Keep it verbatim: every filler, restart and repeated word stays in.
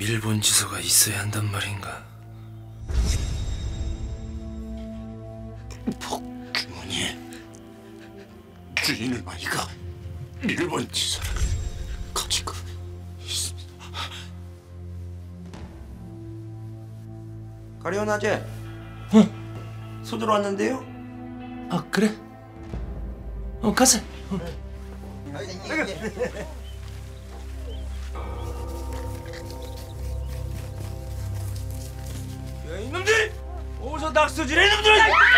밀본 지서가 있어야 한단 말인가? 복주머니에 주인의 아이가 일본 지서를 가지고 있습니다. 가리온 아재. 어? 소 들어왔는데요? 아 그래? 어 가세. 어. 야 이놈들! 어디서 낙서질해 이놈들!